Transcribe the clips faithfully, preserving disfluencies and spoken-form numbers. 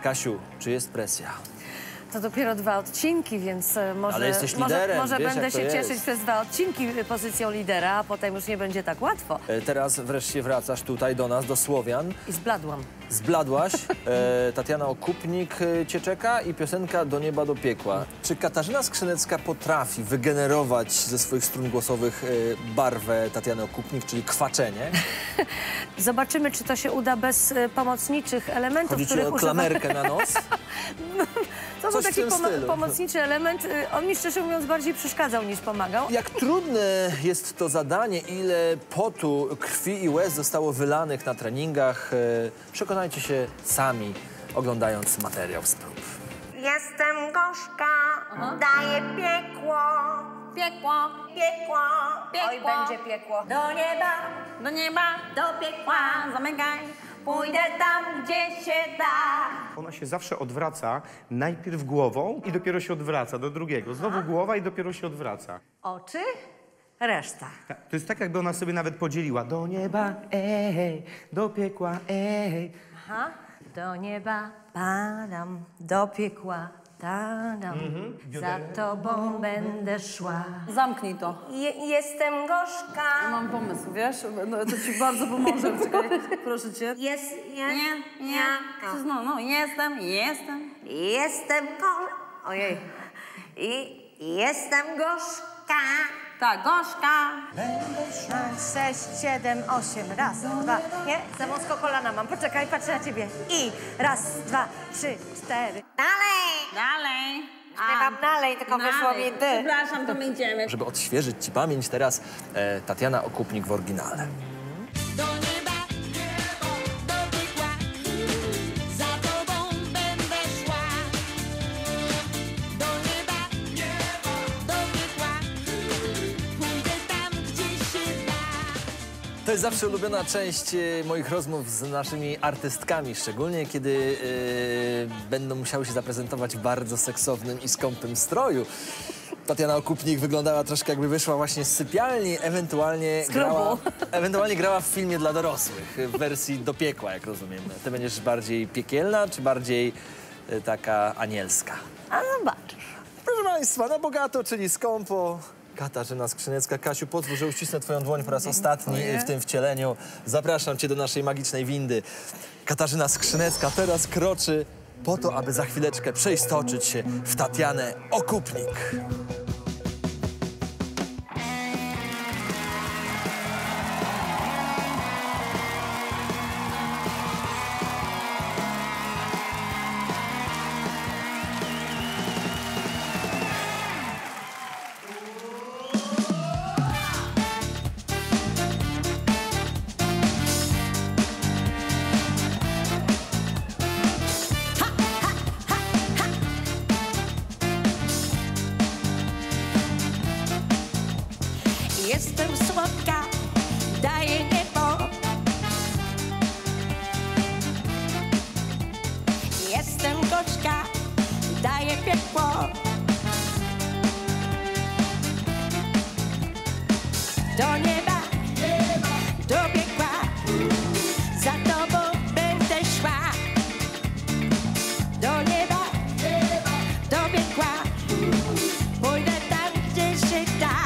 Kasiu, czy jest presja? To dopiero dwa odcinki, więc może, Ale jesteś może, liderem, może wiesz, będę jak to się jest. cieszyć przez dwa odcinki pozycją lidera, a potem już nie będzie tak łatwo. E, teraz wreszcie wracasz tutaj do nas, do Słowian. I zbladłam. Zbladłaś. E, Tatiana Okupnik e, cię czeka i piosenka Do nieba, do piekła. Czy Katarzyna Skrzynecka potrafi wygenerować ze swoich strun głosowych e, barwę Tatiany Okupnik, czyli kwaczenie? Zobaczymy, czy to się uda bez e, pomocniczych elementów, Chodzi ci których o używa... klamerkę na nos? To był Coś w taki tym pomo stylu. pomocniczy element. E, On mi, szczerze mówiąc, bardziej przeszkadzał niż pomagał. Jak trudne jest to zadanie, ile potu, krwi i łez zostało wylanych na treningach, e, przekonajcie się sami, oglądając materiał z prób. Jestem gorzka, daję piekło. Piekło, Piekło, Piekło. oj będzie piekło. do nieba, do nieba, do piekła, zamykaj. Pójdę tam, gdzie się da. Ona się zawsze odwraca najpierw głową i dopiero się odwraca do drugiego. Znowu głowa i dopiero się odwraca. Oczy, reszta. Tak, to jest tak, jakby ona sobie nawet podzieliła. Do nieba, ej, do piekła, ej. Aha. Do nieba padam, do piekła tadam. Za tobą będę szła. Zamknij to. Je, jestem gorzka. Mam pomysł, wiesz? No, to ci bardzo pomoże. Czekaj, proszę cię. Jest, je, Nie, nie. No, no, jestem, jestem. Jestem go... Ojej. I jestem gorzka. Tak, gorzka. Sześć, siedem, osiem. Raz, dwa. Nie, za wąsko kolana mam. Poczekaj, patrzę na ciebie. I raz, dwa, trzy, cztery. Dalej. Dalej. Śpiewam dalej, tylko wyszło mi ty. Przepraszam, to my idziemy. Żeby odświeżyć ci pamięć, teraz e, Tatiana Okupnik w oryginale. Do nieba, niebo, do piekła, za tobą będę szła. Do nieba, niebo, do piekła, pójdę tam, gdzie się da. To jest zawsze ulubiona część e, moich rozmów z naszymi artystkami, szczególnie kiedy e, będą musiały się zaprezentować w bardzo seksownym i skąpym stroju. Tatiana Okupnik wyglądała troszkę, jakby wyszła właśnie z sypialni, ewentualnie grała, ewentualnie grała w filmie dla dorosłych, w wersji do piekła, jak rozumiem. Ty będziesz bardziej piekielna, czy bardziej e, taka anielska? A zobaczysz. Proszę Państwa, na bogato, czyli skąpo. Katarzyna Skrzynecka. Kasiu, pozwól, że uścisnę twoją dłoń po raz ostatni w tym wcieleniu. Zapraszam cię do naszej magicznej windy. Katarzyna Skrzynecka teraz kroczy po to, aby za chwileczkę przeistoczyć się w Tatianę Okupnik. Jestem słodka, daję niebo. Jestem gorzka, daję piekło. Do nieba, do piekła, za tobą będę szła. Do nieba, do piekła, pójdę tam, gdzie się da.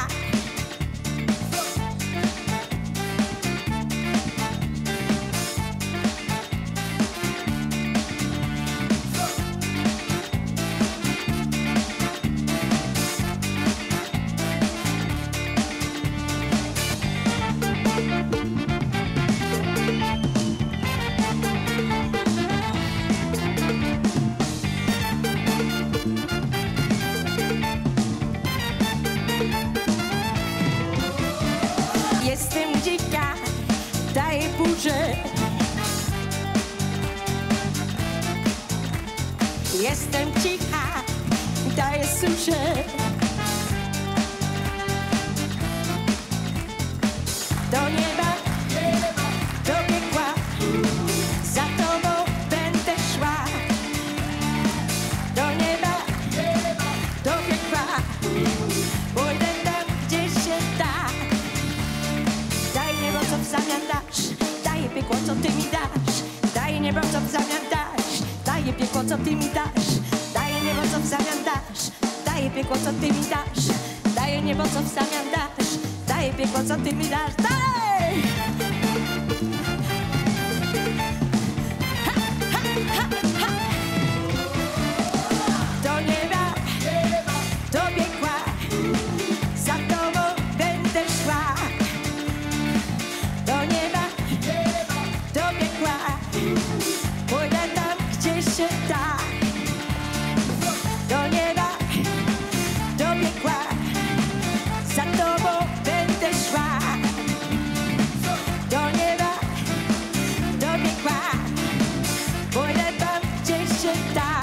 Jestem dzika, daję burzę. Jestem cicha, daję suszę. Do nieba, do piekła, za tobą będę szła. Do nieba, do piekła, pójdę tam, gdzie się da. Daj niebo, co w zamian dasz, daję piekło, co ty mi dasz. Daj niebo, co w zamian dasz, daję piekło, co ty mi dasz. Daję niebo, co w zamian dasz. Daję piekło, co ty mi dasz. Daję niebo, co w zamian dasz. Daję piekło, co ty mi dasz. Dalej! Ha, ha, ha, ha. Do nieba, do piekła, za tobą będę szła. Do nieba, do piekła, pójdę tam, gdzie się da. Do nieba, do piekła, za tobą będę szła. Do nieba, do piekła, pójdę tam, gdzie się da.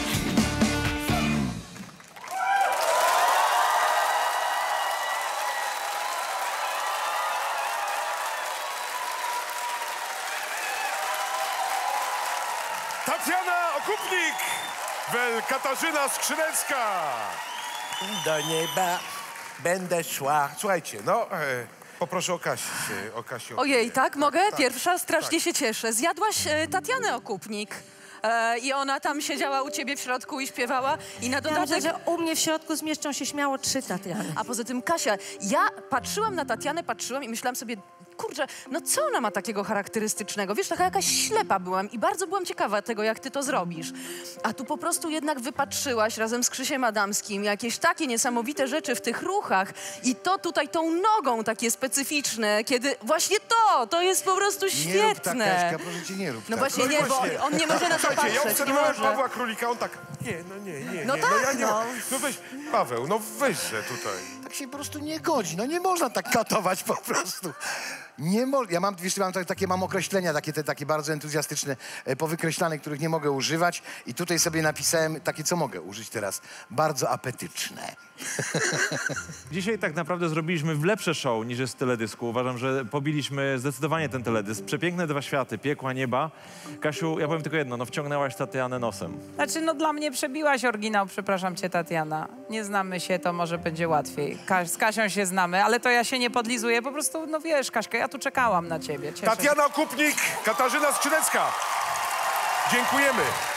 Tatiana Okupnik, wel Katarzyna Skrzynecka. Do nieba będę szła. Słuchajcie, no, e, poproszę o Kasię. O Kasię Ojej, tak? Mogę? Tak, Pierwsza? Strasznie tak. się cieszę. Zjadłaś e, Tatianę Okupnik. E, I ona tam siedziała u ciebie w środku i śpiewała. I na Ja dodatek... myślę, że u mnie w środku zmieszczą się śmiało trzy Tatiany. A poza tym, Kasia, ja patrzyłam na Tatianę, patrzyłam i myślałam sobie, kurczę, no co ona ma takiego charakterystycznego? Wiesz, taka jakaś ślepa byłam i bardzo byłam ciekawa tego, jak ty to zrobisz. A tu po prostu jednak wypatrzyłaś razem z Krzysiem Adamskim jakieś takie niesamowite rzeczy w tych ruchach i to tutaj tą nogą takie specyficzne, kiedy właśnie to, to jest po prostu świetne. Nie rób tak, Kaśka, proszę cię, nie rób No tak. właśnie No nie, bo właśnie. on nie może na to Słuchajcie, ja patrzeć, nie obserwowałem może. Pawła Królika, on tak, nie, no nie, nie, No nie, tak, no ja nie no. mam. No weź, Paweł, no weźże tutaj. Tak się po prostu nie godzi. No nie można tak katować po prostu. Nie mo- ja mam, wiesz, mam tak, takie mam określenia, takie, te, takie bardzo entuzjastyczne, e, powykreślane, których nie mogę używać. I tutaj sobie napisałem takie, co mogę użyć teraz. Bardzo apetyczne. Dzisiaj tak naprawdę zrobiliśmy w lepsze show niż jest w teledysku. Uważam, że pobiliśmy zdecydowanie ten teledysk. Przepiękne dwa światy, piekła, nieba. Kasiu, ja powiem tylko jedno, no wciągnęłaś Tatianę nosem. Znaczy, no dla mnie przebiłaś oryginał, przepraszam cię, Tatiana. Nie znamy się, to może będzie łatwiej. Kaś, z Kasią się znamy, ale to ja się nie podlizuję, po prostu, no wiesz, Kaśka, ja tu czekałam na ciebie. Cieszę się. Tatiana Okupnik, Katarzyna Skrzynecka. Dziękujemy.